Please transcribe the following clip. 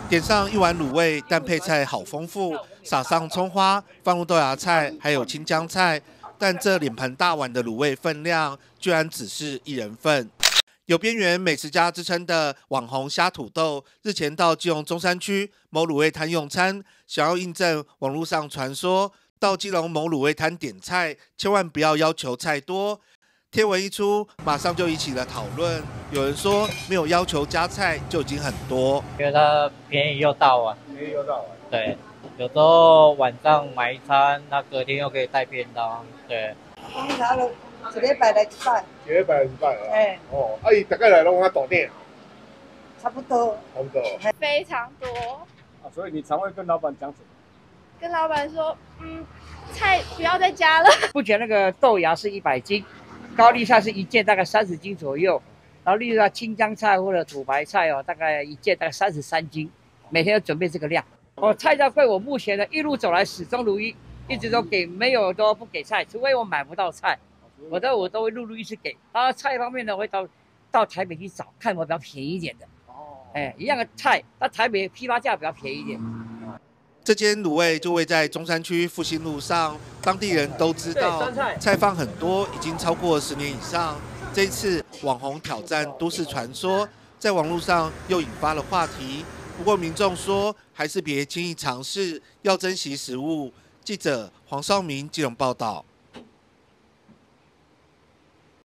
点上一碗卤味，但配菜好丰富，撒上葱花、放入豆芽菜，还有青江菜。但这脸盆大碗的卤味分量，居然只是1人份。有边缘美食家之称的网红虾土豆，日前到基隆中山区某卤味摊用餐，想要印证网络上传说，到基隆某卤味摊点菜，千万不要要求菜多。贴文一出，马上就引起了讨论。有人说没有要求加菜就已经很多， 因为它便宜又大碗。 便宜又大碗。 对，有时候晚上买一餐，那隔天又可以带便当。对。 通常都1礼拜来1摆。 1礼拜1摆啊？ 哎。 哦，伊大概来拢较大点。 差不多。 差不多。 非常多。 啊，所以你常会跟老板讲什么？ 跟老板说，菜不要再加了。 目前那个豆芽是100斤。高丽菜是1件大概30斤左右，然后例如说青江菜或者土白菜大概1件大概33斤，每天要准备这个量。菜价贵，我目前呢一路走来始终如一，一直都给，没有都不给菜，除非我买不到菜，我都会陆陆续续给。菜方面呢，会到台北去找，看我比较便宜一点的。一样的菜，到台北批发价比较便宜一点。 这间卤味就位在中山区复兴路上，当地人都知道，菜放很多，已经超过10年以上。这一次网红挑战都市传说，在网络上又引发了话题。不过民众说，还是别轻易尝试，要珍惜食物。记者黄绍明基隆报道。